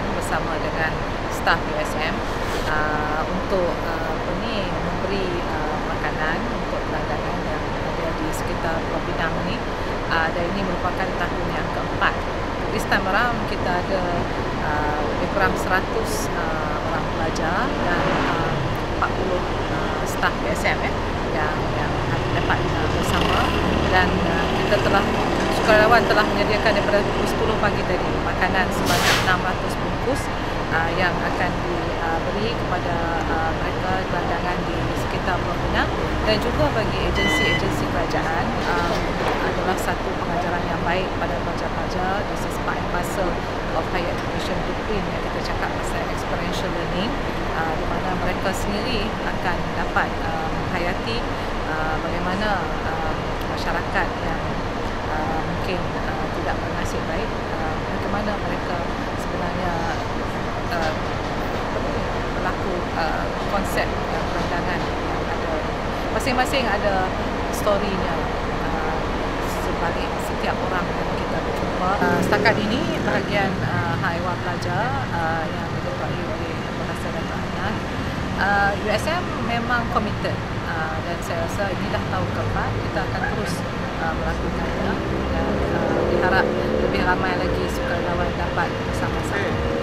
bersama dengan staf USM untuk memberi makanan untuk pelanggan yang ada di sekitar Pulau Pinang ni. Dan ini merupakan tahun yang keempat. This time around kita ada lebih kurang 100 orang pelajar dan 40 staf USM yang dapat bersama, dan kita sukarelawan telah menyediakan daripada pukul 10 pagi tadi makanan sebanyak 600 bungkus yang akan diberi kepada mereka gelandangan di sekitar Pulau Pinang, dan juga bagi agensi-agensi kerajaan. Adalah satu pengajaran yang baik pada pelajar-pelajar. This is part and parcel of higher education blueprint yang kita cakap pasal experiential learning, di mana mereka sendiri akan dapat menghayati bagaimana masyarakat yang mungkin tidak bernasib baik, bagaimana mereka sebenarnya berlaku konsep perandangan yang ada. Masing-masing ada storynya sebalik setiap orang yang kita berjumpa. Setakat ini bahagian hak ehwal pelajar yang diketuai oleh Bahasa dan Anak USM memang committed, dan saya rasa inilah tahun keempat kita akan terus melakukannya, dan diharap lebih ramai lagi sukarelawan dapat bersama-sama.